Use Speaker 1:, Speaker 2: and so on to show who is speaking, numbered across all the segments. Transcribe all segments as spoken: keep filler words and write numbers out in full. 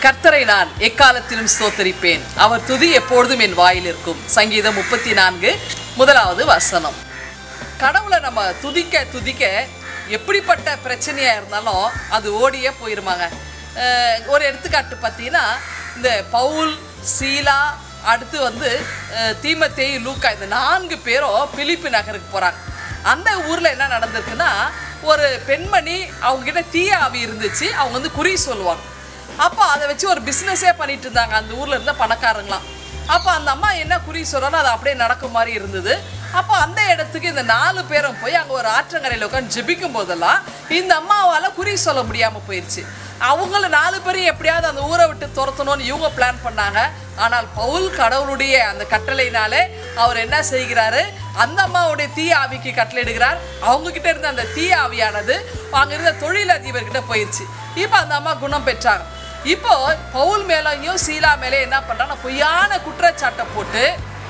Speaker 1: கர்த்தரை நான் எக்காலத்திலும் ஸ்தோத்தரிப்பேன், அவர் துதி எப்பொழுதும் என் வாயில் இருக்கும். சங்கீதம் முப்பத்தி நான்கு முதலாவது வசனம். கடவுளை நம்ம துதிக்க துதிக்க எப்படிப்பட்ட பிரச்சனையாக இருந்தாலும் அது ஓடியே போயிருமாங்க. ஒரு எடுத்துக்காட்டு பார்த்தீங்கன்னா, இந்த பவுல், சீலா, அடுத்து வந்து தீமோத்தேயு, லூக்கா, இந்த நான்கு பேரும் பிலிப்பி நகருக்கு போகிறாங்க. அந்த ஊரில் என்ன நடந்திருக்குன்னா, ஒரு பெண்மணி அவங்ககிட்ட தீய ஆவி இருந்துச்சு. அவங்க வந்து குறி சொல்லுவாங்க. அப்போ அதை வச்சு ஒரு பிஸ்னஸே பண்ணிட்டு இருந்தாங்க அந்த ஊரில் இருந்த பணக்காரங்களாம். அப்போ அந்த அம்மா என்ன குறி சொல்கிறாலும் அது அப்படியே நடக்கும் மாதிரி இருந்தது. அப்போ அந்த இடத்துக்கு இந்த நாலு பேரும் போய் அங்கே ஒரு ஆற்றங்கரையில் உட்காந்து ஜெபிக்கும் போதெல்லாம் இந்த அம்மாவால் குறி சொல்ல முடியாமல் போயிடுச்சு. அவங்கள நாலு பேரும் எப்படியாவது அந்த ஊரை விட்டு துரத்தணும்னு இவங்க பிளான் பண்ணாங்க. ஆனால் பவுல் கடவுளுடைய அந்த கட்டளையினாலே அவர் என்ன செய்கிறாரு, அந்த அம்மாவுடைய தீய ஆவிக்கு கட்டளையிடுகிறார். அவங்கக்கிட்ட இருந்த அந்த தீய ஆவியானது அங்கே இருந்த தொழிலதிபர்கிட்ட போயிடுச்சு. இப்போ அந்த அம்மா குணம் பெற்றாங்க. இப்போ பவுல் மேலேயும் சீலா மேலே என்ன பண்ணுறாங்க, பொய்யான குற்றச்சாட்டை போட்டு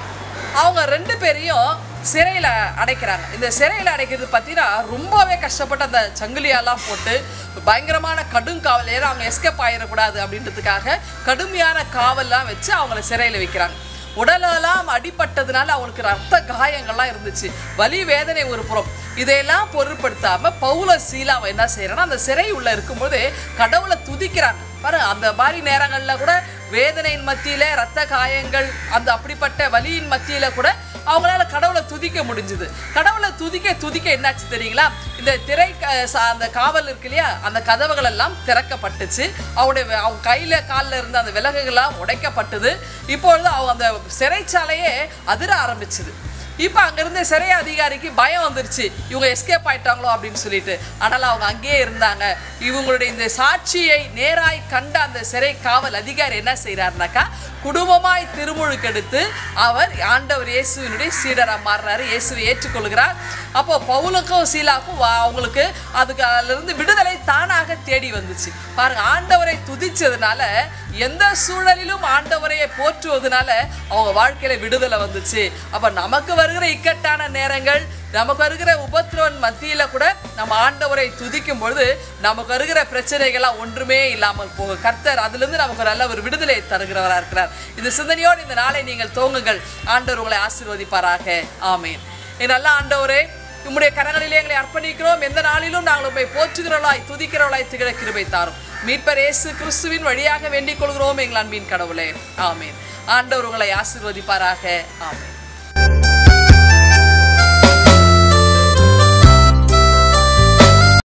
Speaker 1: அவங்க ரெண்டு பேரையும் சிறையில் அடைக்கிறாங்க. இந்த சிறையில் அடைக்கிறது பார்த்தீங்கன்னா ரொம்பவே கஷ்டப்பட்டு அந்த சங்கிலியெல்லாம் போட்டு பயங்கரமான கடும் காவல், ஏன்னா அவங்க எஸ்கேப் ஆகிடக்கூடாது அப்படின்றதுக்காக கடுமையான காவல்லாம் வச்சு அவங்கள சிறையில் வைக்கிறாங்க. உடலெல்லாம் அடிப்பட்டதுனால அவங்களுக்கு ரத்த காயங்கள்லாம் இருந்துச்சு, வலி வேதனை ஒரு புறம். இதையெல்லாம் பொருட்படுத்தாமல் பவுல சீலாவை என்ன செய்யறாங்கன்னா, அந்த சிறை உள்ள இருக்கும்போது கடவுளை துதிக்கிறாங்க. பாரு, அந்த மாதிரி நேரங்களில் கூட வேதனையின் மத்தியில, ரத்த காயங்கள், அந்த அப்படிப்பட்ட வலியின் மத்தியில கூட அவங்களால கடவுளை துதிக்க முடிஞ்சுது. கடவுளை துதிக்க துதிக்க என்னாச்சு தெரியுங்களா, இந்த திரை அந்த காவல் இருக்கு இல்லையா, அந்த கதவுகள் எல்லாம் திறக்கப்பட்டுச்சு. அவங்களுடைய அவங்க கையில காலில் இருந்த அந்த விலங்குகள்லாம் உடைக்கப்பட்டது. இப்பொழுது அவங்க அந்த சிறைச்சாலையே அதிர ஆரம்பிச்சுது. இப்போ அங்கேருந்து சிறை அதிகாரிக்கு பயம் வந்துருச்சு, இவங்க எஸ்கேப் ஆயிட்டாங்களோ அப்படின்னு சொல்லிட்டு. ஆனால் அவங்க அங்கேயே இருந்தாங்க. இவங்களுடைய இந்த சாட்சியை நேராய் கண்ட அந்த சிறை காவல் அதிகாரி என்ன செய்கிறாருனாக்கா, குடும்பமாய் திருமுழுக்கெடுத்து அவர் ஆண்டவர் இயேசுவினுடைய சீடராக மாறுறாரு, இயேசுவை ஏற்றுக்கொள்கிறார். அப்போ பவுலுக்கும் சீலாவுக்கும் அவங்களுக்கு அதுக்கு அதிலிருந்து விடுதலை தானாக தேடி வந்துச்சு. பாருங்க, ஆண்டவரை துதிச்சதுனால, எந்த சூழலிலும் ஆண்டவரையை போற்றுவதனால அவங்க வாழ்க்கையில விடுதலை வந்துச்சு. அப்ப நமக்கு வருகிற இக்கட்டான நேரங்கள், நமக்கு வருகிற உபத்திரவன் மத்தியில கூட நம்ம ஆண்டவரை துதிக்கும் பொழுது நமக்கு வருகிற பிரச்சனைகள்லாம் ஒன்றுமே இல்லாமல் போகும். கர்த்தர் அதுல இருந்து நமக்கு நல்ல ஒரு விடுதலை தருகிறவராக இருக்கிறார். இந்த சிந்தனையோடு இந்த நாளை நீங்கள் துவங்குங்கள். ஆண்டவர் உங்களை ஆசீர்வதிப்பாராக. ஆமேன். என் நல்ல ஆண்டவரே, உம்முடைய கரங்களிலே எங்களை அர்ப்பணிக்கிறோம். எந்த நாளிலும் நாங்கள் உம்மை போற்றுகிறவளாய் துதிக்கிறவளாய் திகழ கிருபை தாரும். மீட்பர் இயேசு கிறிஸ்துவின் வழியாக வேண்டிக் கொள்கிறோம் எங்கள் அன்பின் கடவுளே. ஆமேன். ஆண்டவர் உங்களை ஆசீர்வதிப்பாராக. ஆமேன்.